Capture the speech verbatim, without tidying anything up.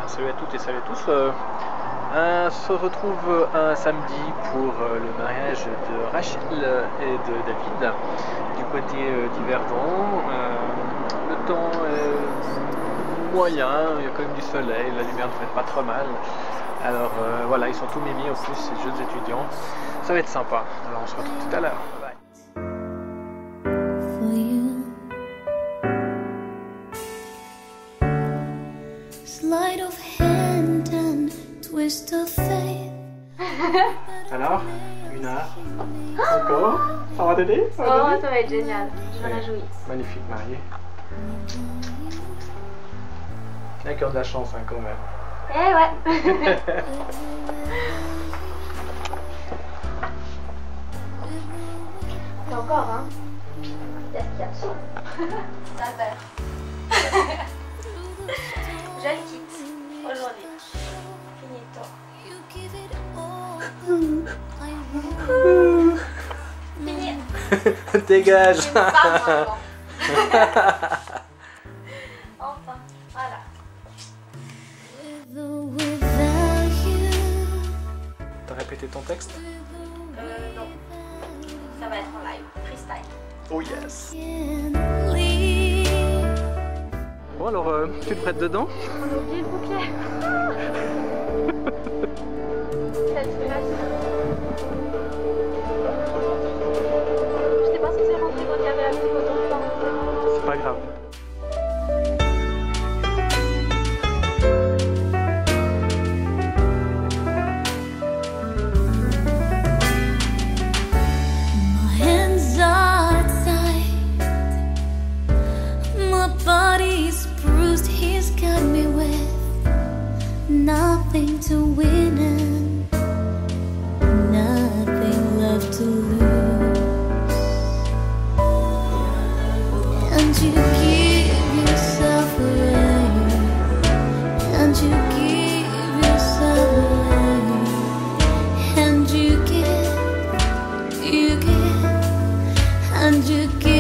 salut à toutes et salut à tous. Euh, on se retrouve un samedi pour euh, le mariage de Rachel et de David du côté euh, d'Yverdon. Euh, le temps est moyen, il y a quand même du soleil, la lumière ne fait pas trop mal. Alors euh, voilà, ils sont tous mimi en plus, ces jeunes étudiants. Ça va être sympa. Alors on se retrouve tout à l'heure. Bye. Sleight of hand and twist of fate. Alors, une heure encore. Ça va t'aider? Oh, ça va être génial. Je me réjouis. Magnifique marié. Il y a encore de la chance hein, quand même. Eh ouais. Et encore hein. Yes, yes. Ça va. Je le quitte aujourd'hui. Finito. Fini. Dégage. Enfin, voilà. T'as répété ton texte? Euh, non. Ça va être en live. Freestyle. Oh yes. Bon alors, euh, tu te prêtes dedans? On a oublié le bouquet. Cette place. Je sais pas si c'est rentré quand il y avait la musique autant de temps. C'est pas grave. Body's bruised, he's got me with nothing to win and nothing left to lose. And you give yourself away, and you give yourself away, and you give, you give, and you give.